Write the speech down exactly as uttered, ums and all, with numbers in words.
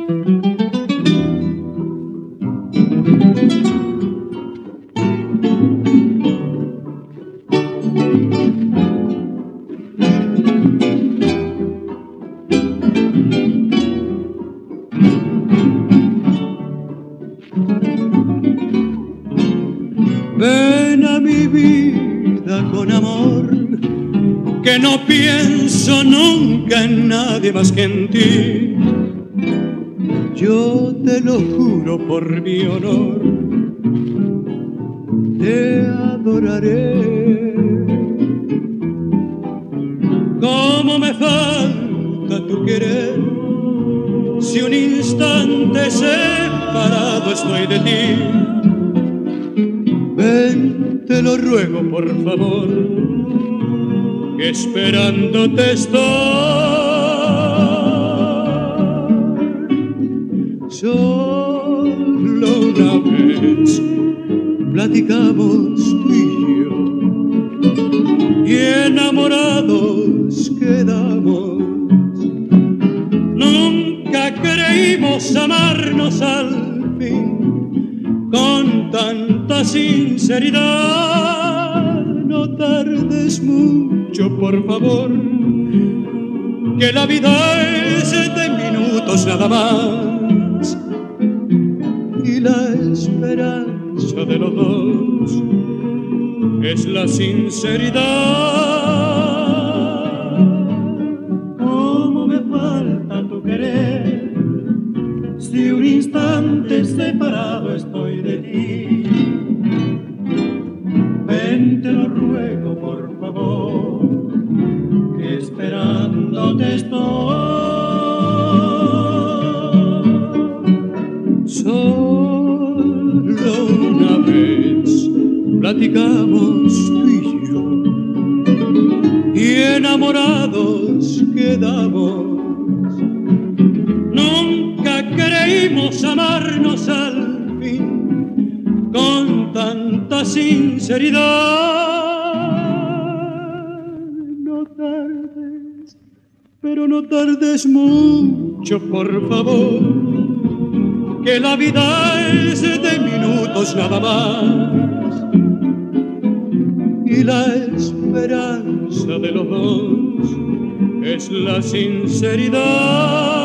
Ven a mi vida con amor, que no pienso nunca en nadie más que en ti. Yo te lo juro por mi honor, te adoraré. Cómo me falta tu querer, si un instante separado estoy de ti. Ven, te lo ruego por favor, que esperándote estoy. Solo una vez platicamos tú y yo, y enamorados quedamos. Nunca creímos amarnos al fin con tanta sinceridad. No tardes mucho, por favor, que la vida es de minutos nada más, y la esperanza de los dos es la sinceridad. Cómo me falta tu querer, si un instante separado estoy de ti. Ven, te lo ruego por favor, que esperándote estoy. Solo una vez platicamos tú y yo, y enamorados quedamos. Nunca creímos amarnos al fin con tanta sinceridad. No tardes, pero no tardes mucho, por favor, que la vida es de minutos nada más, y la esperanza de los dos es la sinceridad.